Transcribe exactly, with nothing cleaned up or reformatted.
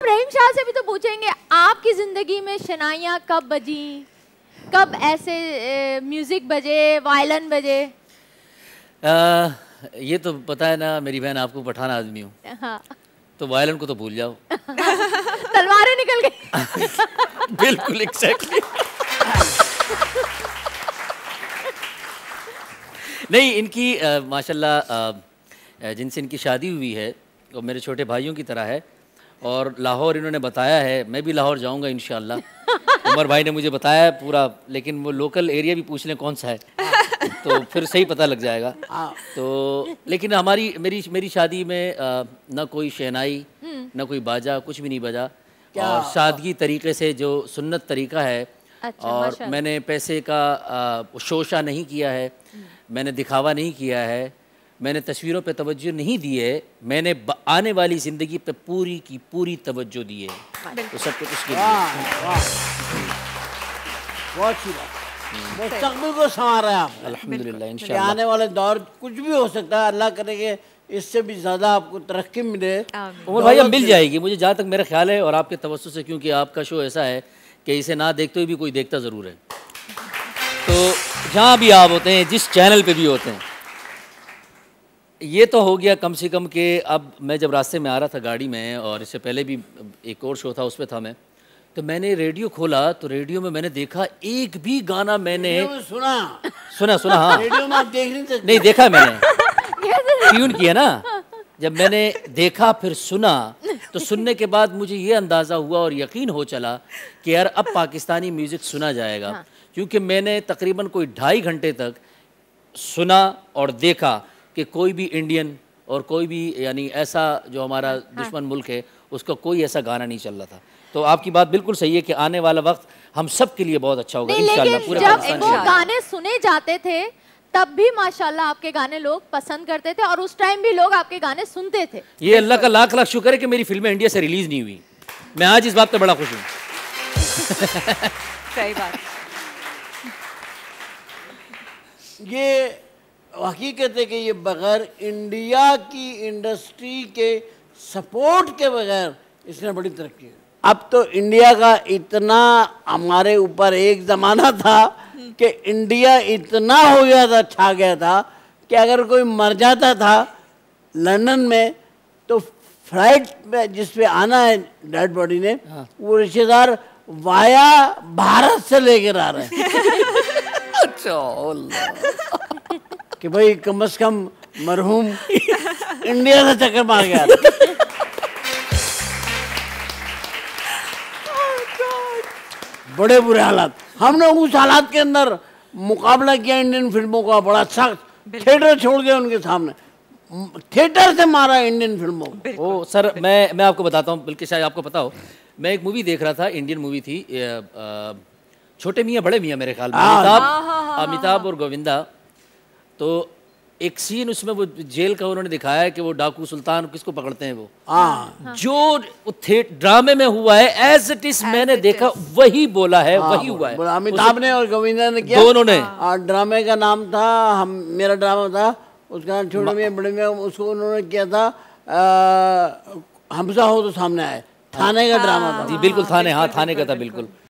रहीम शाह से भी तो पूछेंगे, आपकी जिंदगी में शनाइयाँ कब बजी, कब ऐसे म्यूजिक बजे, वायलिन बजे? आ, ये तो पता है ना मेरी बहन, आपको पठान आदमी हूँ। हाँ। तो वायलिन को तो भूल जाओ। तलवारें निकल गई। बिल्कुल एग्जैक्टली। नहीं, इनकी आ, माशाल्लाह आ, जिनसे इनकी शादी हुई है वो मेरे छोटे भाइयों की तरह है, और लाहौर इन्होंने बताया है, मैं भी लाहौर जाऊंगा इंशाल्लाह। उमर भाई ने मुझे बताया है पूरा, लेकिन वो लोकल एरिया भी पूछ लें कौन सा है तो फिर सही पता लग जाएगा। तो लेकिन हमारी मेरी मेरी शादी में आ, ना कोई शहनाई ना कोई बाजा, कुछ भी नहीं बजा, और सादगी तरीके से जो सुन्नत तरीका है। अच्छा, और मैंने पैसे का आ, शोशा नहीं किया है, मैंने दिखावा नहीं किया है, मैंने तस्वीरों पे तवज्जो नहीं दी है, मैंने आने वाली ज़िंदगी पे पूरी की पूरी तवज्जो दी है। तो सब कुछ उसके लिए। बहुत सी बात, मुस्तकबिल को संवारा है आपने। अल्हम्दुलिल्लाह, इंशाअल्लाह। आने वाले दौर कुछ भी हो सकता है, अल्लाह करे कि इससे भी ज़्यादा आपको तरक्की मिले। उमर भाई अब मिल जाएगी मुझे, जहाँ तक मेरा ख्याल है, और आपके तवज्जो से, क्योंकि आपका शो ऐसा है कि इसे ना देखते हुए भी कोई देखता ज़रूर है। तो जहाँ भी आप होते हैं, जिस चैनल पे भी होते हैं, ये तो हो गया कम से कम कि अब मैं जब रास्ते में आ रहा था गाड़ी में, और इससे पहले भी एक और शो था उस पर था मैं, तो मैंने रेडियो खोला तो रेडियो में मैंने देखा एक भी गाना मैंने सुना सुना सुना हाँ, रेडियो में आप देख नहीं सकते। नहीं देखा मैंने, ट्यून किया ना। जब मैंने देखा फिर सुना, तो सुनने के बाद मुझे ये अंदाज़ा हुआ और यकीन हो चला कि यार अब पाकिस्तानी म्यूज़िक सुना जाएगा। हाँ। क्योंकि मैंने तकरीबन कोई ढाई घंटे तक सुना और देखा कि कोई भी इंडियन और कोई भी यानी ऐसा जो हमारा हाँ। दुश्मन मुल्क है उसका कोई ऐसा गाना नहीं चल रहा था। तो आपकी बात बिल्कुल सही है कि आने वाला वक्त हम सब के लिए बहुत अच्छा होगा इंशाल्लाह। पूरे जब वो गाने सुने जाते थे तब भी माशाल्लाह आपके गाने लोग पसंद करते थे, और उस टाइम भी लोग आपके गाने सुनते थे। ये अल्लाह का लाख लाख शुक्र है कि मेरी फिल्में इंडिया से रिलीज नहीं हुई। मैं आज इस बात पे बड़ा खुश हूँ। सही बात। ये हकीकत है कि ये बगैर इंडिया की इंडस्ट्री के सपोर्ट के बगैर इसने बड़ी तरक्की की। अब तो इंडिया का इतना हमारे ऊपर एक ज़माना था कि इंडिया इतना हो गया था, छा गया था कि अगर कोई मर जाता था लंदन में तो फ्लाइट में जिस पे आना है डेड बॉडी ने, हाँ। वो रिश्तेदार वाया भारत से लेकर आ रहे हैं। अच्छा कि भाई कम से कम मरहूम इंडिया से चक्कर मार गया। बड़े बुरे हालात, हमने उस हालात के अंदर मुकाबला किया इंडियन फिल्मों का बड़ा अच्छा। थिएटर छोड़ गए उनके सामने, थिएटर से मारा इंडियन फिल्मों को। ओ सर, मैं मैं आपको बताता हूँ, बल्कि शायद आपको पता हो, मैं एक मूवी देख रहा था, इंडियन मूवी थी, छोटे मियाँ बड़े मियाँ मेरे ख्याल में, अमिताभ अमिताभ और गोविंदा। तो एक सीन उसमें वो जेल का उन्होंने दिखाया है कि वो डाकू सुल्तान किसको पकड़ते हैं, वो हाँ। जो ड्रामे में हुआ है एज इट इज मैंने देखा वही बोला है, हाँ, वही हुआ है। अमिताभ ने और गोविंदा ने किया, दोनों ने। ड्रामे का नाम था हम मेरा ड्रामा था, उसका छोटे मियाँ बड़े मियाँ, उसको उन्होंने किया था हमजा हो तो सामने आए, थाने का ड्रामा था। जी बिल्कुल, थाने, हाँ थाने का था बिल्कुल।